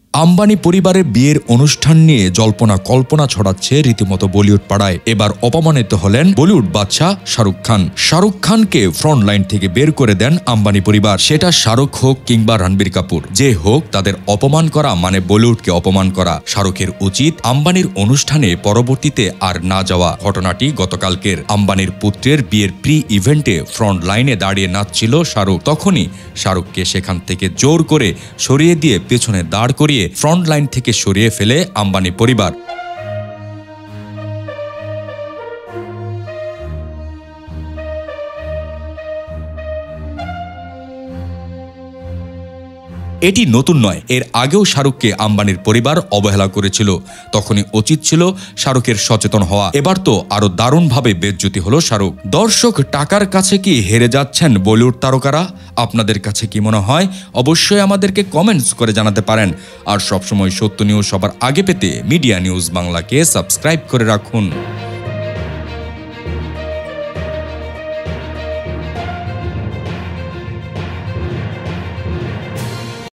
আম্বানি পরিবারের বিয়ের অনুষ্ঠান নিয়ে জল্পনা কল্পনা ছড়াচ্ছে রীতিমতো বলিউড পাড়ায়। এবার অপমানিত হলেন বলিউড বাদশাহ শাহরুখ খান। শাহরুখ খানকে ফ্রন্ট লাইন থেকে বের করে দেন আম্বানি পরিবার। সেটা শাহরুখ হোক কিংবা রণবীর কাপুর, যে হোক তাদের অপমান করা মানে বলিউডকে অপমান করা। শাহরুখের উচিত আম্বানির অনুষ্ঠানে পরবর্তীতে আর না যাওয়া। ঘটনাটি গতকালকের। আম্বানির পুত্রের বিয়ের প্রি ইভেন্টে ফ্রন্ট লাইনে দাঁড়িয়ে নাচছিল শাহরুখ। তখনই শাহরুখকে সেখান থেকে জোর করে সরিয়ে দিয়ে পেছনে দাঁড় করিয়ে ফ্রন্ট লাইন থেকে সরিয়ে ফেলে আম্বানি পরিবার। এটি নতুন নয়, এর আগেও শাহরুখকে আম্বানির পরিবার অবহেলা করেছিল। তখনই উচিত ছিল শাহরুখের সচেতন হওয়া। এবার তো আরো দারুণভাবে বেজ্জতি হলো শাহরুখ। দর্শক, টাকার কাছে কি হেরে যাচ্ছেন বলিউড তারকারা? আপনাদের কাছে কি মনে হয়? অবশ্যই আমাদেরকে কমেন্টস করে জানাতে পারেন। আর সবসময় সত্য নিউজ সবার আগে পেতে মিডিয়া নিউজ বাংলাকে সাবস্ক্রাইব করে রাখুন।